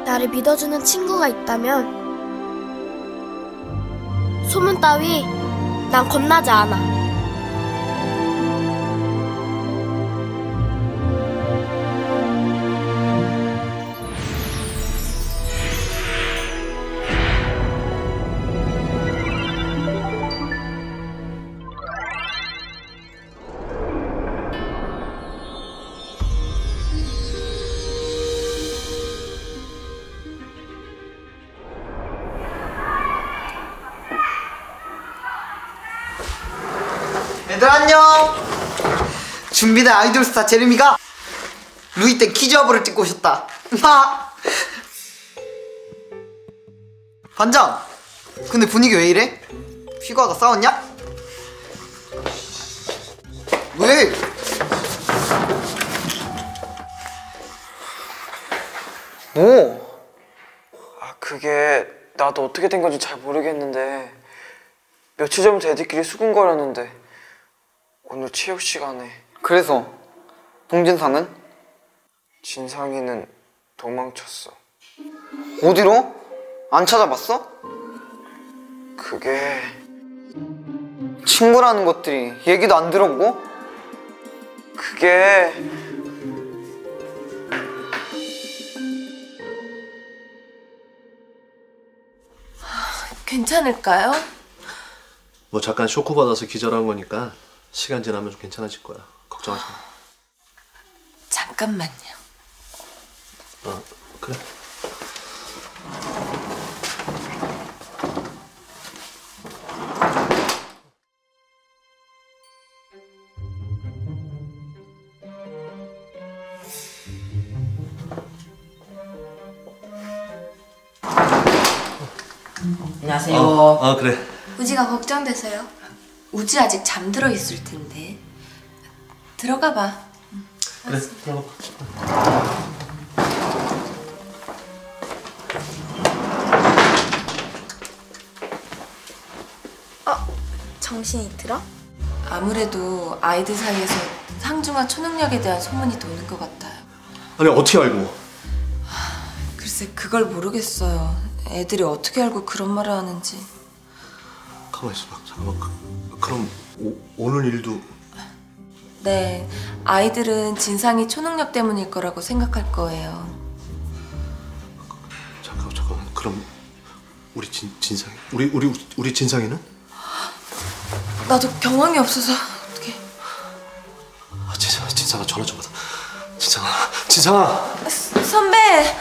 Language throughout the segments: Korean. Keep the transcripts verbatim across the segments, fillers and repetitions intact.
나를 믿어주는 친구가 있다면 소문 따위 난 겁나지 않아. 얘들 안녕! 준비된 아이돌 스타 제르미가 루이 때 키즈어브를 찍고 오셨다. 반장! 근데 분위기 왜 이래? 휘가가 싸웠냐? 왜? 뭐? 아 그게 나도 어떻게 된 건지 잘 모르겠는데 며칠 전부터 애들끼리 수군거렸는데 오늘 체육 시간에. 그래서 동진상은? 진상이는 도망쳤어. 어디로? 안 찾아봤어? 그게... 친구라는 것들이 얘기도 안 들었고? 그게... 괜찮을까요? 뭐 잠깐 쇼크받아서 기절한 거니까 시간 지나면 좀 괜찮아질 거야. 걱정하지 마. 잠깐만요. 어, 그래. 안녕하세요. 어, 어 그래. 우지가 걱정돼서요. 우지 아직 잠들어 있을 텐데. 들어가 봐. 그래, 들어가. 어? 정신이 들어? 아무래도 아이들 사이에서 상중하 초능력에 대한 소문이 도는 것 같아요. 아니 어떻게 알고? 글쎄 그걸 모르겠어요. 애들이 어떻게 알고 그런 말을 하는지. 가만히 있어봐. 잠깐만. 그, 그럼 오, 오늘 일도... 네, 아이들은 진상이 초능력 때문일 거라고 생각할 거예요. 잠깐 잠깐만. 그럼 우리 진 진상이 우리 우리 우리 진상이는? 나도 경황이 없어서 어떻게? 아, 진상아, 진상아 전화 좀 받아. 진상아, 진상아. 선배.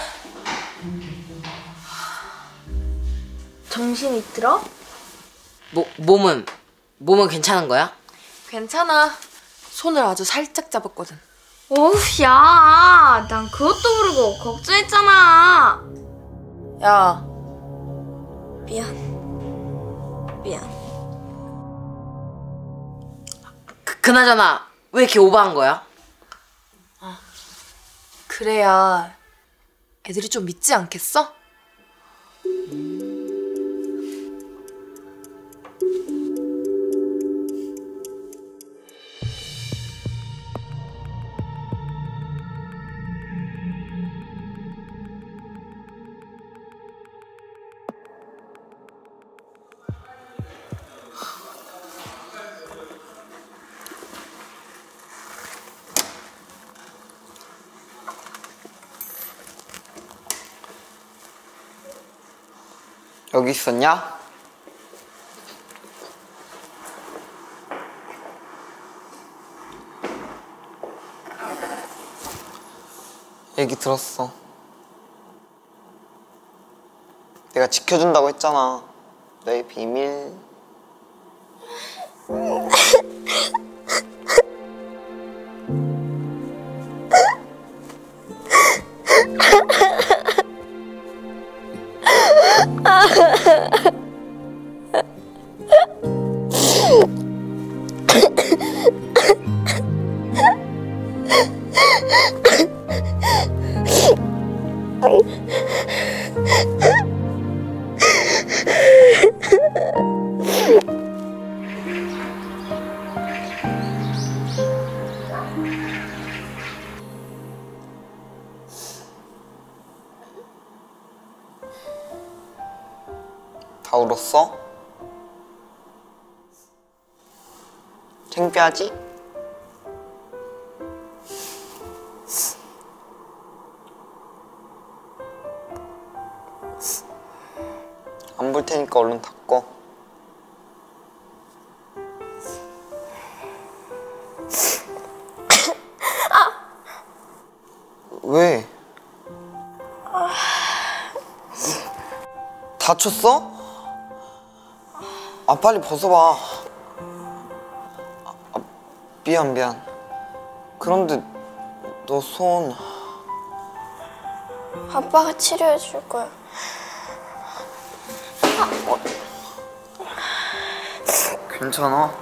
정신이 들어? 뭐, 몸은? 몸은 괜찮은 거야? 괜찮아. 손을 아주 살짝 잡았거든. 어우, 야, 난 그것도 모르고 걱정했잖아. 야. 미안. 미안. 그, 그나저나 왜 이렇게 오버한 거야? 아, 그래야 애들이 좀 믿지 않겠어? 여기 있었냐? 얘기 들었어. 내가 지켜준다고 했잖아. 너의 비밀. 다 울었어? 창피하지? 안 볼 테니까 얼른 닦어. 왜? 다쳤어? 아 빨리 벗어봐. 아, 미안 미안. 그런데 너 손... 아빠가 치료해 줄 거야. 괜찮아?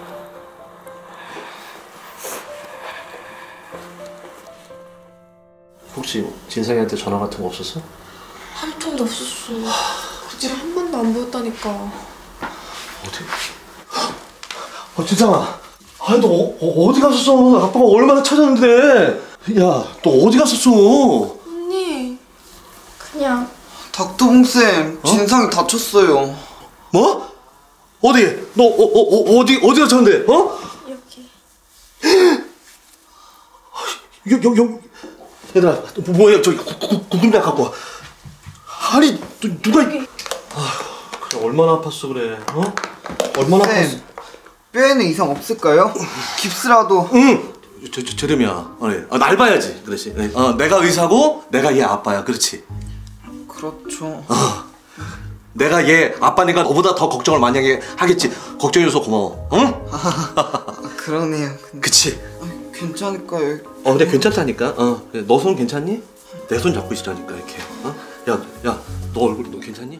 혹시 진상이한테 전화 같은 거 없었어? 한 통도 없었어. 그날 한 번도 안 보였다니까. 어디? 어, 진상아. 아니, 너 어, 어, 어디 갔었어? 아빠가 얼마나 찾았는데. 야, 너 어디 갔었어? 언니. 그냥 닥터봉쌤, 진상이 다쳤어요. 뭐? 어디? 너 어, 어, 어, 어디 어디 갔었는데? 어? 여기. 여, 여, 여. 얘들아, 뭐야? 저기 구급약 갖고 와. 아니, 누, 누가? 아, 그래 얼마나 아팠어 그래? 어? 얼마나 쌤, 아팠어? 뼈에는 이상 없을까요? 깁스라도. 응. 저, 저, 제рем이야. 아니, 아, 날 봐야지. 그렇지. 어, 내가 의사고, 내가 얘 아빠야. 그렇지. 그렇죠. 어. 내가 얘 아빠니까 너보다 더 걱정을 만약에 하겠지. 걱정해줘서 고마워. 응? 아, 그러네요. 근데... 그치. 아, 괜찮을까요? 어, 근데 괜찮다니까. 어, 너 손 괜찮니? 내 손 잡고 있으라니까 이렇게. 어? 야, 야, 너 얼굴 너 괜찮니?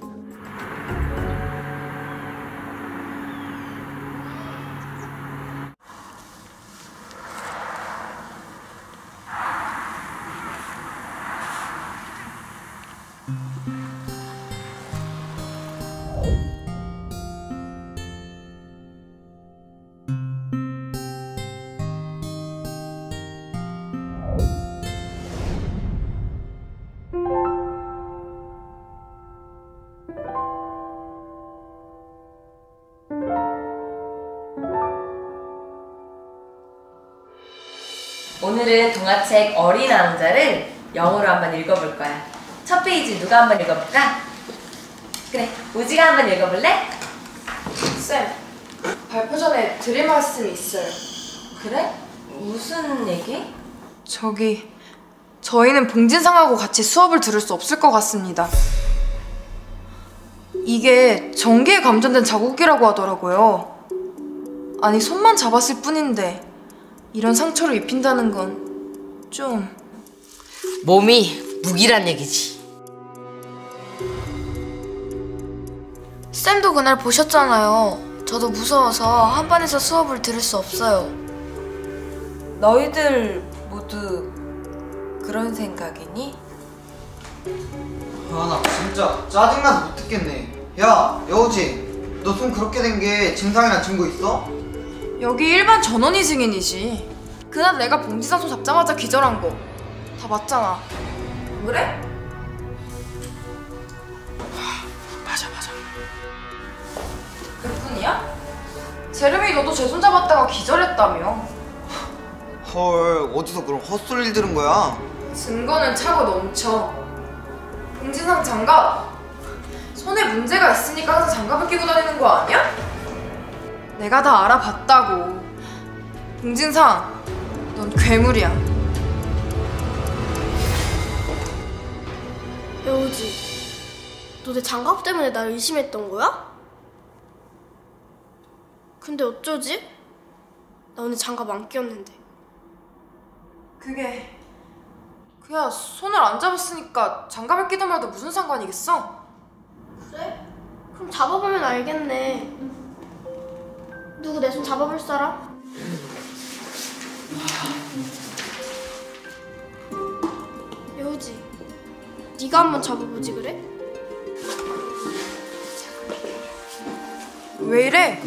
오늘은 동화책 어린 왕자를 영어로 한번 읽어볼 거야. 첫 페이지 누가 한번 읽어볼까? 그래, 우지가 한번 읽어볼래? 쌤, 발표 전에 드릴 말씀이 있어요. 그래? 무슨 얘기? 저기, 저희는 봉진상하고 같이 수업을 들을 수 없을 것 같습니다. 이게 전기에 감전된 자국이라고 하더라고요. 아니, 손만 잡았을 뿐인데 이런 상처를 입힌다는 건 좀... 몸이 무기란 얘기지. 쌤도 그날 보셨잖아요. 저도 무서워서 한반에서 수업을 들을 수 없어요. 너희들 모두 그런 생각이니? 아, 나 진짜 짜증나서 못 듣겠네. 야, 여우지, 너 손 그렇게 된 게 진상이란 증거 있어? 여기 일반 전원이 증인이지. 그날 내가 봉지상 손 잡자마자 기절한 거 다 맞잖아. 안 그래? 맞아, 맞아. 그뿐이야? 제르미 너도 제 손 잡았다가 기절했다며. 헐, 어디서 그런 헛소리를 들은 거야? 증거는 차고 넘쳐. 봉지상 장갑 손에 문제가 있으니까 항상 장갑을 끼고 다니는 거 아니야? 내가 다 알아봤다고. 봉진상, 넌 괴물이야. 여우지, 너 내 장갑 때문에 날 의심했던 거야? 근데 어쩌지? 나 오늘 장갑 안 끼웠는데. 그게... 그야 손을 안 잡았으니까 장갑을 끼든 말도 무슨 상관이겠어? 그래? 그럼 잡아보면 알겠네. 누구 내 손 잡아볼 사람? 여우지, 네가 한번 잡아보지 그래? 왜 이래?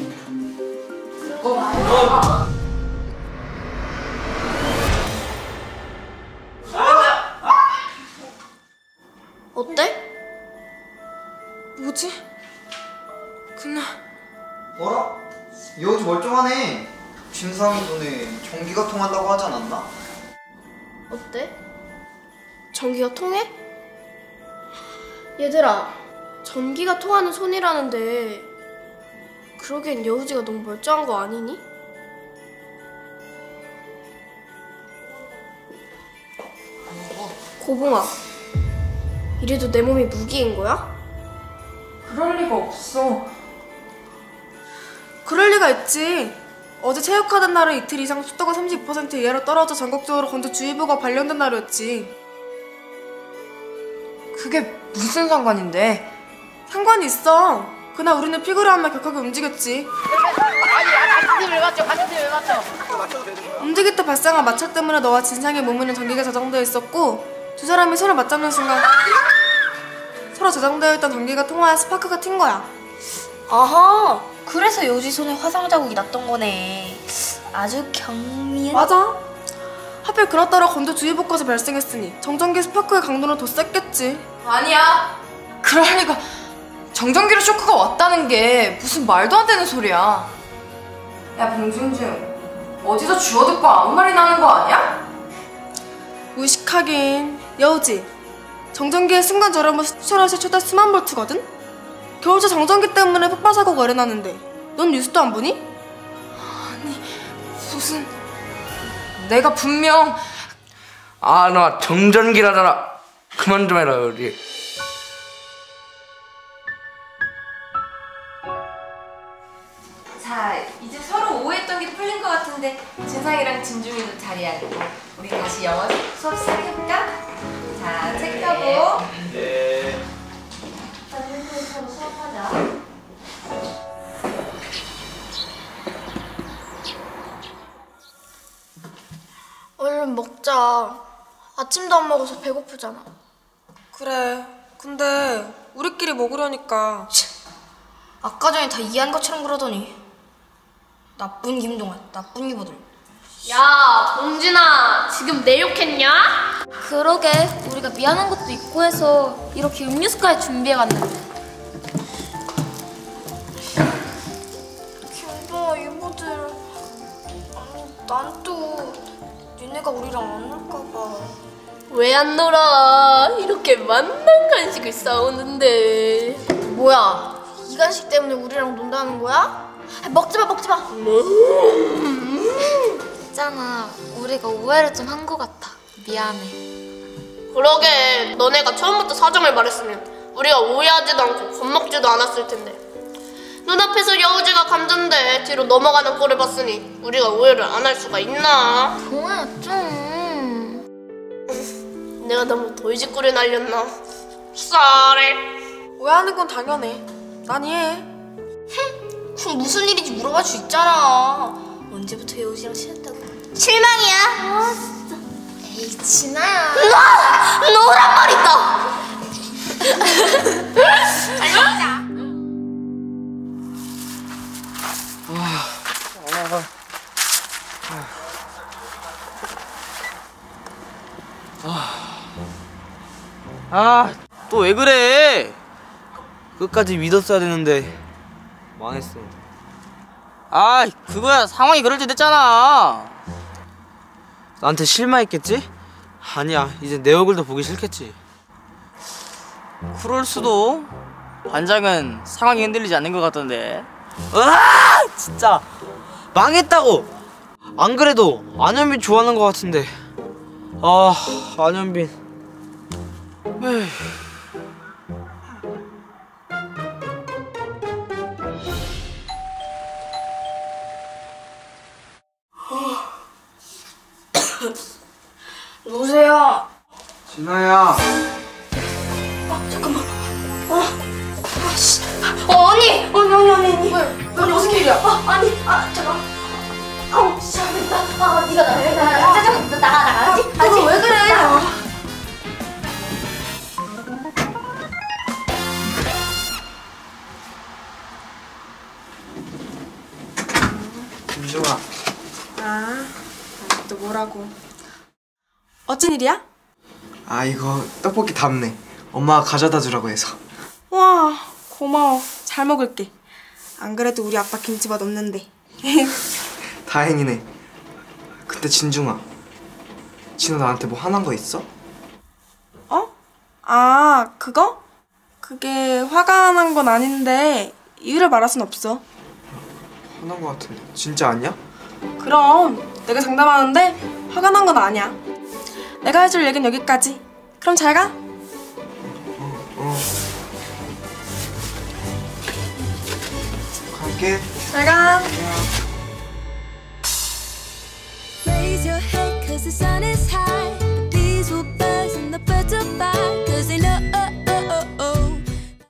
어때? 뭐지? 근데 뭐라? 여우지 멀쩡하네. 진상이 돈에 전기가 통한다고 하지 않았나? 어때? 전기가 통해? 얘들아, 전기가 통하는 손이라는데 그러기엔 여우지가 너무 멀쩡한 거 아니니? 고봉아, 이래도 내 몸이 무기인 거야? 그럴 리가 없어. 그럴 리가 있지. 어제 체육하던 날은 이틀 이상 습도가 삼십오 퍼센트 이하로 떨어져 전국적으로 건조주의보가 발령된 날이었지. 그게 무슨 상관인데? 상관이 있어. 그날 우리는 피그레함만 격하게 움직였지. 움직일 때 발생한 마찰 때문에 너와 진상의 몸에는 전기가 저장되어 있었고, 두 사람이 손을 맞잡는 순간 서로 저장되어 있던 전기가 통하여 스파크가 튄 거야. 아하, 그래서 여우지 손에 화상 자국이 났던 거네. 아주 경미한. 맞아. 하필 그렇더라 건조주의보까지 발생했으니 정전기 스파크의 강도는 더 셌겠지. 아니야. 그럴 리가. 정전기로 쇼크가 왔다는 게 무슨 말도 안 되는 소리야. 야 봉준준, 어디서 주워 듣고 아무 말이나 하는 거 아니야? 무식하긴. 여우지, 정전기의 순간 저렴은 수출하시 최대 수만 볼트거든? 겨울철 정전기 때문에 폭발사고가 일어나는데 넌 뉴스도 안 보니? 무슨... 내가 분명... 아, 나 정전기라잖아. 그만 좀 해라, 우리. 자, 이제 서로 오해했던 게 풀린 것 같은데 진상이랑 진중이도 자리에 앉고 우리 다시 영어 수업 시작해볼까? 자, 책 펴고 네. 서로 수업하자. 얼른 먹자. 아침도 안 먹어서 배고프잖아. 그래. 근데 우리끼리 먹으려니까. 아까 전에 다 이해한 것처럼 그러더니. 나쁜 김동환, 나쁜 이보들. 야, 봉진아, 지금 내 욕했냐? 그러게, 우리가 미안한 것도 있고 해서 이렇게 음료수까지 준비해갔는데. 김동환, 이보들. 난 또 니네가 우리랑 안 놀까봐. 왜 안 놀아? 이렇게 맛난 간식을 싸우는데. 뭐야, 이 간식 때문에 우리랑 논다는 거야? 먹지마 먹지마. 있잖아, 우리가 오해를 좀 한 것 같아. 미안해. 그러게, 너네가 처음부터 사정을 말했으면 우리가 오해하지도 않고 겁먹지도 않았을 텐데. 눈앞에서 여우지가 감전돼 뒤로 넘어가는 꼴을 봤으니 우리가 오해를 안 할 수가 있나? 동아야 좀... 내가 너무 돌직구를 날렸나? 쌀해. 오해하는 건 당연해. 난 이해해. 그럼 무슨 일인지 물어봐 줄 수 있잖아. 언제부터 여우지랑 친했다고? 실망이야. 아 진짜. 에이, 진아야. 너! 너란 말 있다! 알겠다. 아, 또 왜 그래? 끝까지 믿었어야 되는데 망했어. 아, 그거야 상황이 그럴 때 됐잖아. 나한테 실망했겠지? 아니야, 이제 내 얼굴도 보기 싫겠지. 그럴 수도. 반장은 상황이 흔들리지 않는 것 같던데. 아, 진짜 망했다고. 안 그래도 안현빈 좋아하는 것 같은데. 아, 안현빈. 에휴. 누구세요? 진아야. 어, 언니! 언니, 언니, 언니, 언니. 왜? 왜 무슨 일이야? 아, 아니, 아, 잠깐. 아우, 시작했다. 아, 네가 나를, 나, 나, 잠깐, 나, 나가, 나가지? 아니, 왜 그래? 김중아. 아, 또 뭐라고. 어쩐 일이야? 아, 이거 떡볶이 답네. 엄마가 가져다 주라고 해서. 와, 고마워. 잘 먹을게. 안 그래도 우리 아빠 김치맛 없는데. 다행이네. 근데 진중아, 진호 나한테 뭐 화난 거 있어? 어? 아, 그거? 그게 화가 난 건 아닌데 이유를 말할 순 없어. 화난 거 같은데 진짜 아니야? 그럼 내가 장담하는데 화가 난 건 아니야. 내가 해줄 얘긴 여기까지. 그럼 잘 가. 어. 갈게. 잘 가. Raise your head 'cause the sun is high.